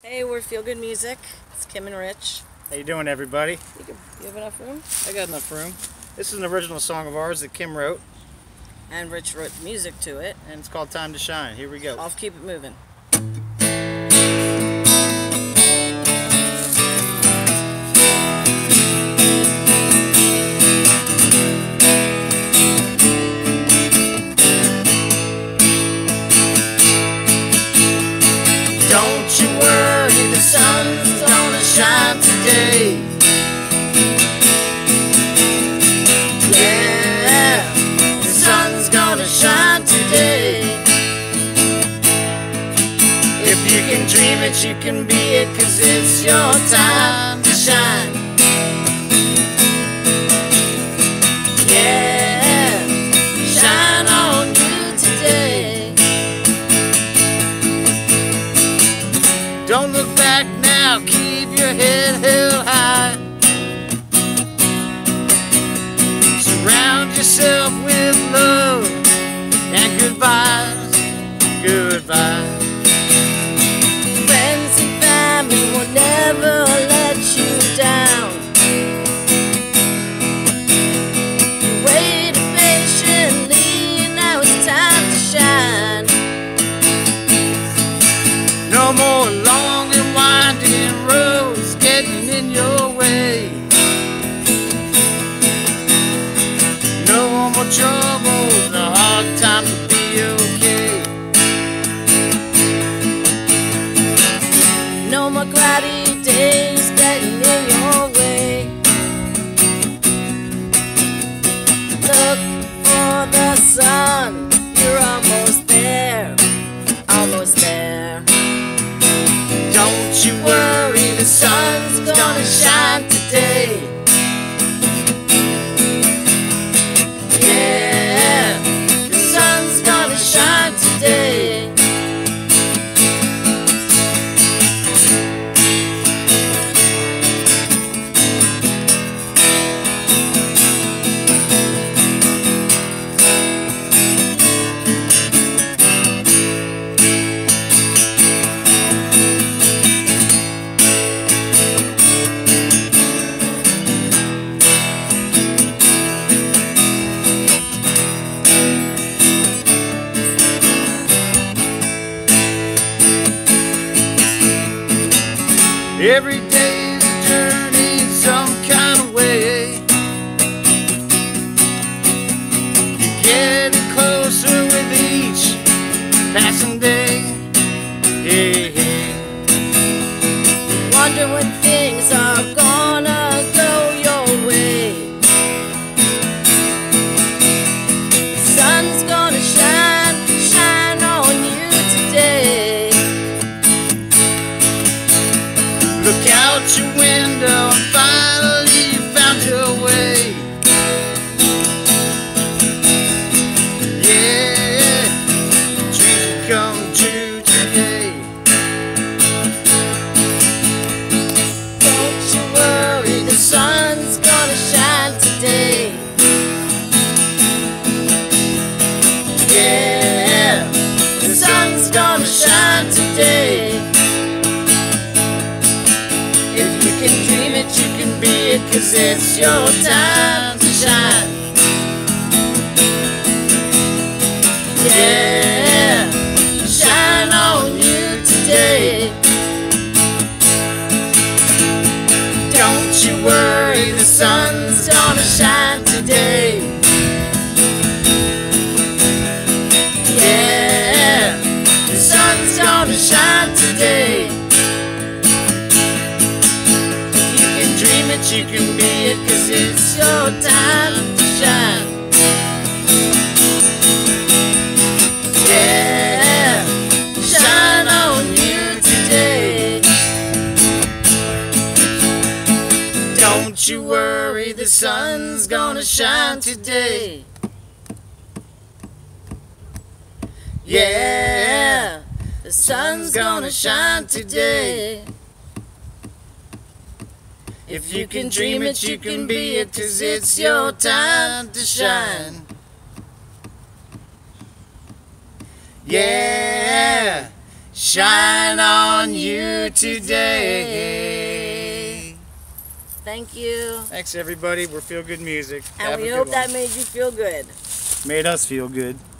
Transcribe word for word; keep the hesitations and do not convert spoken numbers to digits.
Hey, we're Feel Good Music. It's Kim and Rich. How you doing, everybody? You, can, you have enough room? I got enough room. This is an original song of ours that Kim wrote. And Rich wrote music to it. And it's called Time to Shine. Here we go. I'll keep it moving. Don't you worry, the sun's gonna shine today. Yeah, the sun's gonna shine today. If you can dream it, you can be it, 'cause it's your time to shine. Yeah, shine on you today. Don't look back now, keep your head held high. Surround yourself with love and goodbyes, goodbyes. Friends and family will never let you down. You waited patiently, now it's time to shine. No more long and winding roads getting in your way. No more troubles, no hard times will be okay. No more cloudy days getting in your way. Look for the sun, you're almost there, almost there. Don't you worry, the sun's gonna shine today. Yeah, the sun's gonna shine today. Every day's a journey some kind of way. You're getting closer with each passing day. Hey, hey. Wonder when things are gonna go your way. The sun's gonna shine, shine on you today. Look out your window and finally you found your way. Yeah, dreams will come true today. Don't you worry, the sun's gonna shine today. Yeah, the sun's gonna shine today. If you can dream it, you can be it, 'cause it's your time to shine. Yeah, shine on you today. Don't you worry, the sun's gonna shine today. Yeah, the sun's gonna shine today. Dream it, you can be it, 'cause it's your time to shine. Yeah, shine on you today. Don't you worry, the sun's gonna shine today. Yeah, the sun's gonna shine today. If you can dream it, you can be it, 'cause it's your time to shine. Yeah, shine on you today. Thank you. Thanks everybody. We're Feel Good Music. And Have we a good hope one. that made you feel good. Made us feel good.